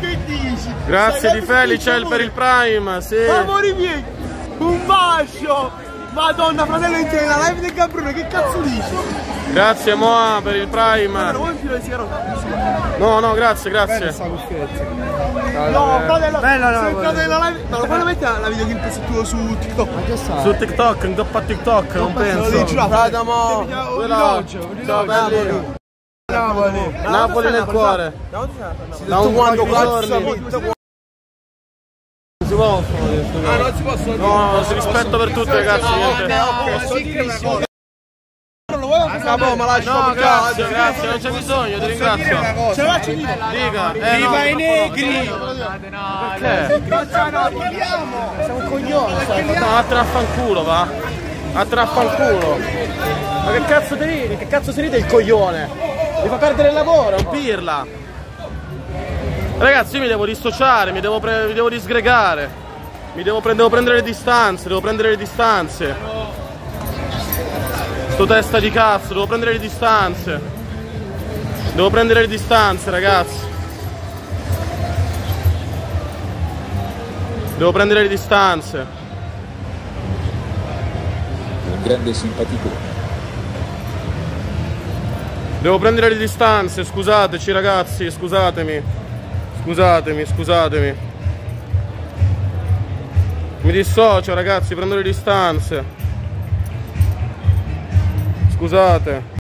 che dici? Grazie di Felicel per il Prime, sì. Amori miei, un bacio! Madonna, fratello, interi la live del Gabrone, che cazzo dici? Grazie Moa per il Prime. No, grazie. No, fratello, bella, sei entrato nella live. Ma lo puoi mettere la videoclip su TikTok? Ma che sai? Su TikTok, un doppa TikTok, non penso. Fratello, Ciao belli. Napoli nel cuore. Da un quanto giorni. Non si possono dire. Ah, non si possono dire. No, rispetto per tutti ragazzi. Ma lascia No, grazie, non c'è bisogno, ti ringrazio. Ce la faccio dire. Dica, Viva i negri! Perché? Siamo un coglione. No, vattene a fanculo, va. Vattene a fanculo. Ma che cazzo ti ridi? Che cazzo si ride il coglione? Mi fa perdere il lavoro, un pirla. Ragazzi, io mi devo dissociare, mi devo disgregare. Devo prendere le distanze, Sto testa di cazzo, devo prendere le distanze. Ragazzi. Devo prendere le distanze. Un grande simpaticone. Devo prendere le distanze, scusateci ragazzi, scusatemi. Mi dissocio ragazzi, prendo le distanze. Scusate.